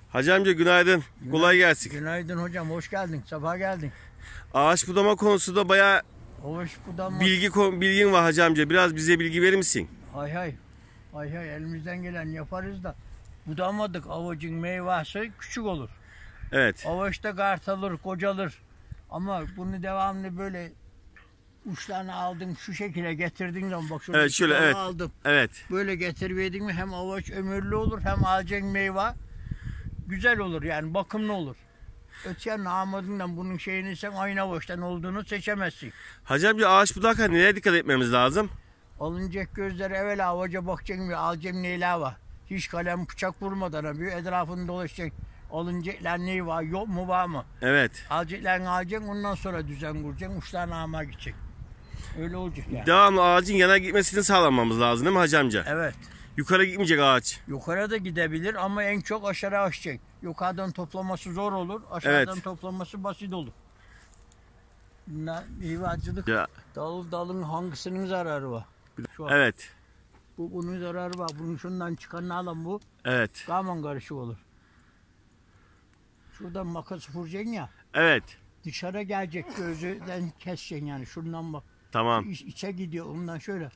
Hacı amca günaydın. Kolay gelsin. Günaydın hocam, hoş geldin, sabah geldin. Ağaç budama konusunda bayağı Hoş budama. bilgin var Hacı amca. Biraz bize bilgi verir misin? Hay hay. Hay hay, elimizden gelen yaparız da. Budamadık, avucun meyvesi küçük olur. Evet. Avuçta kartalır, kocalır. Ama bunu devamlı böyle uçlarını aldın, şu şekilde getirdin zaman bak şöyle, Evet şöyle, evet. aldım. Evet. Böyle getirmedin mi hem avuç ömürlü olur hem alacağın meyve güzel olur, yani bakımlı olur. Öte yandan amadından bunun şeyini sen aynı avuçtan olduğunu seçemezsin. Hacı amca ağaç budarken nereye dikkat etmemiz lazım? Alınacak gözleri evvela avuca bakacaksın ve alacağın neyler var. Hiç kalem bıçak vurmadan bir etrafını dolaşacaksın. Alınacaklar ne var, yok mu, var mı? Evet. Alacaklarını alacaksın, ondan sonra düzen kuracaksın, uçlarını almaya gidecek. Öyle olacak yani. Devamlı ağacın yana gitmesini sağlamamız lazım değil mi Hacı amca? Evet. Yukarı gitmeyecek ağaç. Yukarıda gidebilir ama en çok aşağı açacak. Yukarıdan toplaması zor olur, aşağıdan Evet. toplaması basit olur. Meyvacılık, Ya. dalın hangisinin zararı var? Şu an. Evet. Bunun zararı var. Bunun şundan çıkanını alan bu. Evet. Karman karışık olur. Şuradan makas vuracaksın ya. Evet. Dışarı gelecek, gözünden keseceksin yani. Şuradan bak. Tamam. İçe gidiyor ondan şöyle.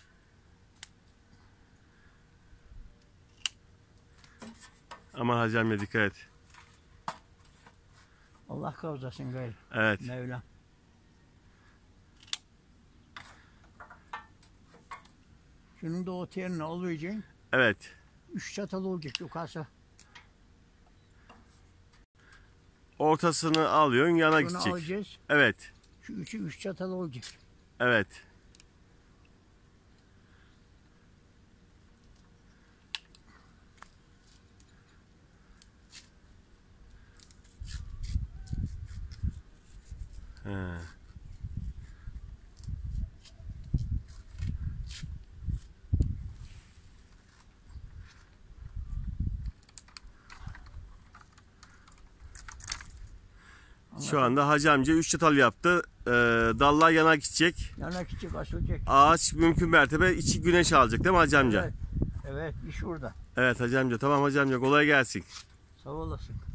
Aman Hacı amca dikkat et. Allah kavzasın gayrı. Evet. Mevlam. Şunun da o terini alacaksın. Evet. 3 çatal olacak yukarısı. Ortasını alıyorsun, yana Bunu gidecek. alacağız. Evet. Şu 3 çatal olacak. Evet. He. Şu anda Hacı amca 3 çatal yaptı. Dallar yana gidecek. Yana küçük açılacak. Ağaç mümkün mertebe içi güneş alacak değil mi Hacı amca? Evet. Evet, iş orada. Evet Hacı amca. Tamam Hacı amca, kolay gelsin. Sağ olasın.